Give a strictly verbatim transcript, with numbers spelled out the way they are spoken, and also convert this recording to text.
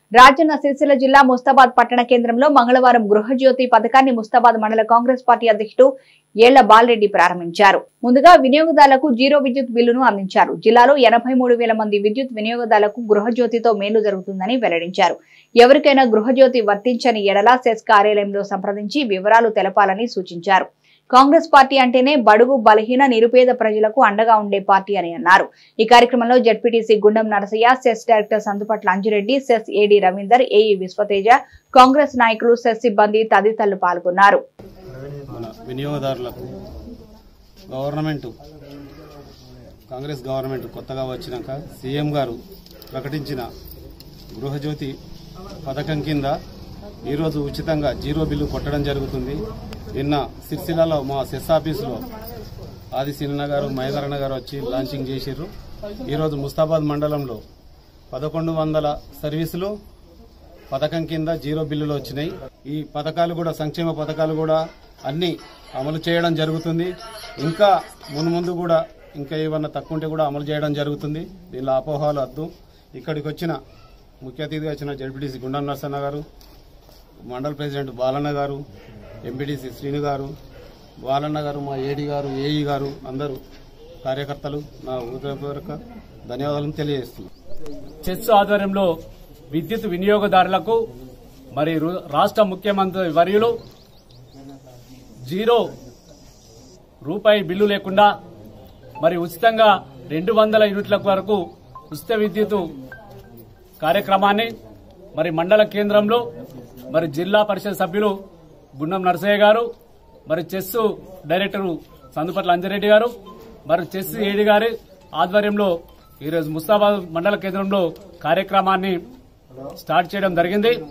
రాజన్న సిరిసిల్ల జిల్లా ముస్తాబాద్ పట్టణ కేంద్రంలో మంగళవారం గృహజ్యోతి పథకాన్ని ముస్తాబాద్ మండల కాంగ్రెస్ పార్టీ అధ్యక్షుడు ఏళ్ల బాలరెడ్డి ప్రారంభించారు. ముందుగా వినియోగదారులకు జీరో విద్యుత్ బిల్లును అందించారు. జిల్లాలో ఎనభై మూడు వేల మంది విద్యుత్ వినియోగదారులకు గృహజ్యోతితో మేలు జరుగుతుందని వెల్లడించారు. ఎవరికైనా గృహజ్యోతి వర్తించని ఎడల సెస్ కార్యాలయంలో సంప్రదించి వివరాలు తెలపాలని సూచించారు. కాంగ్రెస్ పార్టీ అంటేనే బడుగు బలహీన నిరుపేద ప్రజలకు అండగా ఉండే పార్టీ అని అన్నారు. ఈ కార్యక్రమంలో ZPTC Gundam Narasaiah, CESS director Sandupatla Anjireddy, CESS AD Ravinder, AE Vishwateja, Congress నాయకులు, సెస్ సిబ్బంది తదితరులు పాల్గొన్నారు. వినియోగదారులకు గవర్నమెంట్ కాంగ్రెస్ గవర్నమెంట్ కొత్తగా వచ్చినాక సీఎం గారు ప్రకటించిన గృహజ్యోతి పథకం కింద ఈరోజు ఉచితంగా జీరో బిల్లు కొట్టడం జరుగుతుంది. నిన్న సిరిసిల్లలో మా సెస్ ఆఫీసులో ఆది సిన్న గారు, మహేంద్రన్న గారు వచ్చి లాంచింగ్ చేసిర్రు. ఈరోజు ముస్తాబాద్ మండలంలో పదకొండు వందల సర్వీసులు పథకం కింద జీరో బిల్లులు వచ్చినాయి. ఈ పథకాలు కూడా సంక్షేమ పథకాలు కూడా అన్ని అమలు చేయడం జరుగుతుంది. ఇంకా మున్ముందు కూడా ఇంకా ఏమన్నా తక్కువ ఉంటే కూడా అమలు చేయడం జరుగుతుంది. దీనిలో అపోహాలు వద్దు. ఇక్కడికి వచ్చిన ముఖ్య అతిథిగా వచ్చిన జెడ్పీటీసీ గుండం నరసన్న గారు, మండల ప్రెసిడెంట్ బాలన్న గారు, ఎంపీటీసీ శ్రీను గారు, బాలన్న గారు, మా ఏడీ గారు, ఏఈ గారు, అందరూ కార్యకర్తలు నా హృదయపూర్వక ధన్యవాదాలను తెలియజేస్తున్నాను. చెస్ ఆధ్వర్యంలో విద్యుత్ వినియోగదారులకు మరి రాష్ట్ర ముఖ్యమంత్రి వర్యులు జీరో రూపాయి బిల్లు లేకుండా మరి ఉచితంగా రెండు వందల యూనిట్ల వరకు ఉచిత విద్యుత్ కార్యక్రమాన్ని మరి మండల కేంద్రంలో మరి జిల్లా పరిషత్ సభ్యులు గుండం నరసయ్య గారు, మరి చెస్ డైరెక్టర్ సందుపట్ల అంజిరెడ్డి గారు, మరి చెస్ ఏడీ గారి ఆధ్వర్యంలో ఈరోజు ముస్తాబాద్ మండల కేంద్రంలో కార్యక్రమాన్ని స్టార్ట్ చేయడం జరిగింది.